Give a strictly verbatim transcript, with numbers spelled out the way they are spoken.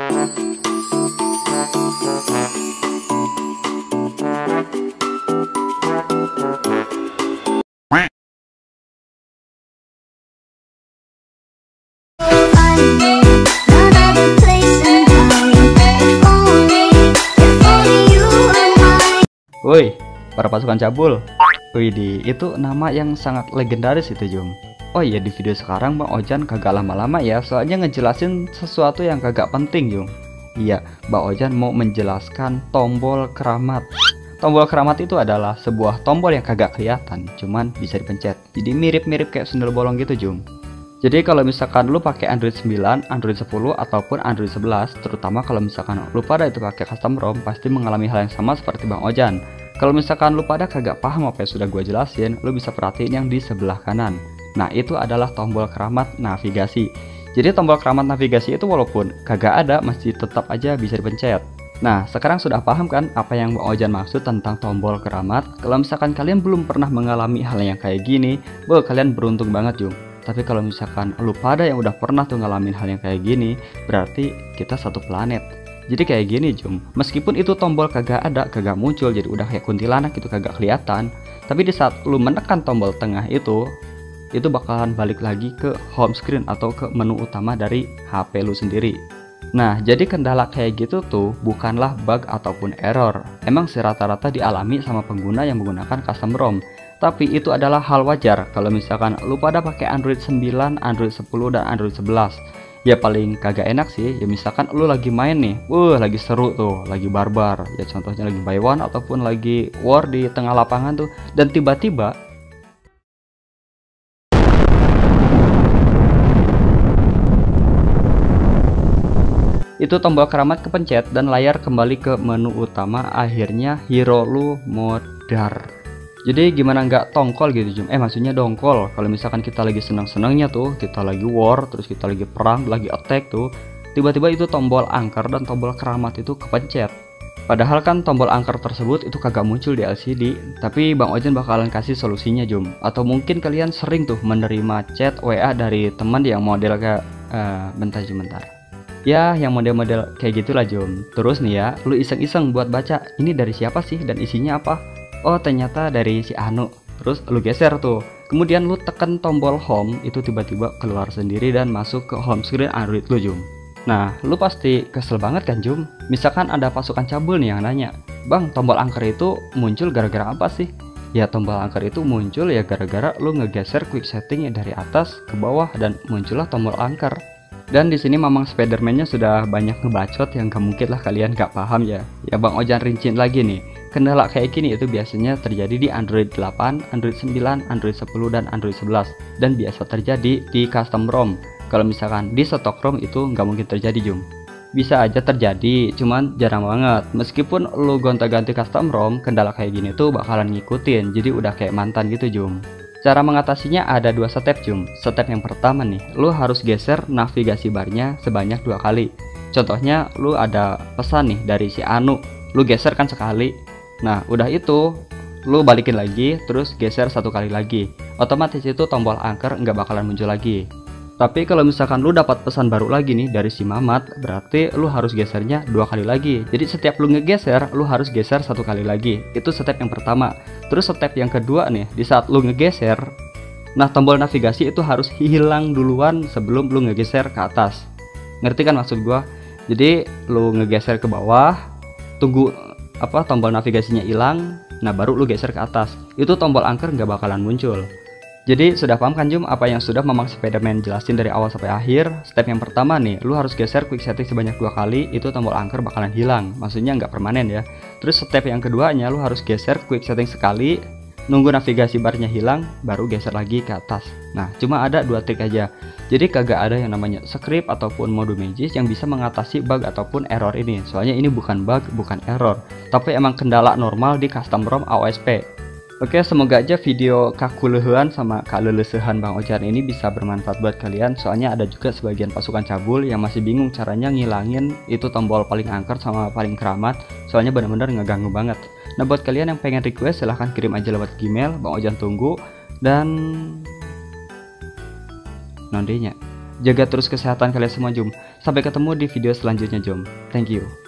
Woi, para pasukan cabul. Widih, itu nama yang sangat legendaris itu, Jum. Oh iya, di video sekarang Bang Ojan kagak lama-lama ya, soalnya ngejelasin sesuatu yang kagak penting, Jum. Iya, Bang Ojan mau menjelaskan tombol keramat. Tombol keramat itu adalah sebuah tombol yang kagak kelihatan, cuman bisa dipencet. Jadi mirip-mirip kayak sundel bolong gitu, Jum. Jadi kalau misalkan lu pakai Android sembilan, Android sepuluh ataupun Android sebelas, terutama kalau misalkan lu pada itu pakai custom ROM, pasti mengalami hal yang sama seperti Bang Ojan. Kalau misalkan lu pada kagak paham apa yang sudah gue jelasin, lu bisa perhatiin yang di sebelah kanan. Nah, itu adalah tombol keramat navigasi. Jadi tombol keramat navigasi itu walaupun kagak ada, masih tetap aja bisa dipencet. Nah, sekarang sudah paham kan apa yang Bang Ojan maksud tentang tombol keramat? Kalau misalkan kalian belum pernah mengalami hal yang kayak gini, boh kalian beruntung banget, Jum. Tapi kalau misalkan lu pada yang udah pernah tuh ngalamin hal yang kayak gini, berarti kita satu planet. Jadi kayak gini, Jum, meskipun itu tombol kagak ada, kagak muncul, jadi udah kayak kuntilanak itu kagak kelihatan, tapi di saat lu menekan tombol tengah itu, itu bakalan balik lagi ke home screen atau ke menu utama dari H P lu sendiri. Nah, jadi kendala kayak gitu tuh bukanlah bug ataupun error. Emang sih rata-rata dialami sama pengguna yang menggunakan custom ROM. Tapi itu adalah hal wajar kalau misalkan lu pada pakai Android sembilan, Android sepuluh, dan Android sebelas. Ya paling kagak enak sih, ya misalkan lu lagi main nih, wuh lagi seru tuh, lagi barbar. Ya contohnya lagi buy one ataupun lagi war di tengah lapangan tuh. Dan tiba-tiba itu tombol keramat kepencet dan layar kembali ke menu utama, akhirnya hero lu modar. Jadi gimana nggak tongkol gitu, Jum? Eh maksudnya dongkol. Kalau misalkan kita lagi seneng-senengnya tuh, kita lagi war, terus kita lagi perang, lagi attack tuh, tiba-tiba itu tombol angker dan tombol keramat itu kepencet. Padahal kan tombol angker tersebut itu kagak muncul di L C D. Tapi Bang Ojan bakalan kasih solusinya, Jum. Atau mungkin kalian sering tuh menerima chat W A dari teman yang model kayak uh, bentar bentar. Ya, yang model-model kayak gitulah, Jum. Terus nih ya, lu iseng-iseng buat baca, ini dari siapa sih dan isinya apa? Oh, ternyata dari si Anu. Terus lu geser tuh. Kemudian lu tekan tombol home, itu tiba-tiba keluar sendiri dan masuk ke home screen Android lu, Jum. Nah, lu pasti kesel banget kan, Jum? Misalkan ada pasukan cabul nih yang nanya, "Bang, tombol angker itu muncul gara-gara apa sih?" Ya, tombol angker itu muncul ya gara-gara lu ngegeser quick setting dari atas ke bawah dan muncullah tombol angker. Dan di sini Mamang Spiderman-nya sudah banyak ngebacot yang gak mungkin lah kalian gak paham ya. Ya Bang Ojan rinciin lagi nih. Kendala kayak gini itu biasanya terjadi di Android delapan, Android sembilan, Android sepuluh, dan Android sebelas. Dan biasa terjadi di custom ROM. Kalau misalkan di stok ROM itu nggak mungkin terjadi, Jum. Bisa aja terjadi, cuman jarang banget. Meskipun lu gonta-ganti custom ROM, kendala kayak gini tuh bakalan ngikutin. Jadi udah kayak mantan gitu, Jum. Cara mengatasinya ada dua step, Jum. Step yang pertama nih, lu harus geser navigasi barnya sebanyak dua kali. Contohnya, lu ada pesan nih dari si Anu. Lu geser kan sekali. Nah, udah itu, lu balikin lagi, terus geser satu kali lagi. Otomatis itu tombol angker nggak bakalan muncul lagi. Tapi kalau misalkan lu dapat pesan baru lagi nih dari si Mamat, berarti lu harus gesernya dua kali lagi. Jadi setiap lu ngegeser, lu harus geser satu kali lagi. Itu step yang pertama. Terus step yang kedua nih, di saat lu ngegeser, nah tombol navigasi itu harus hilang duluan sebelum lu ngegeser ke atas. Ngerti kan maksud gua? Jadi lu ngegeser ke bawah, tunggu apa tombol navigasinya hilang, nah baru lu geser ke atas. Itu tombol angker nggak bakalan muncul. Jadi sudah paham kan, Jum, apa yang sudah Mamang Spiderman jelasin dari awal sampai akhir? Step yang pertama nih, lu harus geser quick setting sebanyak dua kali, itu tombol angker bakalan hilang. Maksudnya nggak permanen ya. Terus step yang keduanya, lu harus geser quick setting sekali, nunggu navigasi barnya hilang, baru geser lagi ke atas. Nah, cuma ada dua trik aja. Jadi kagak ada yang namanya script ataupun mode magis yang bisa mengatasi bug ataupun error ini. Soalnya ini bukan bug, bukan error, tapi emang kendala normal di custom ROM A O S P. Oke, semoga aja video kakulehan sama kalelesehan Bang Ojan ini bisa bermanfaat buat kalian. Soalnya ada juga sebagian pasukan cabul yang masih bingung caranya ngilangin itu tombol paling angker sama paling keramat. Soalnya benar-benar ngeganggu banget. Nah, buat kalian yang pengen request, silahkan kirim aja lewat Gmail, Bang Ojan tunggu. Dan nondenya Jaga terus kesehatan kalian semua Jom. Sampai ketemu di video selanjutnya Jom. Thank you.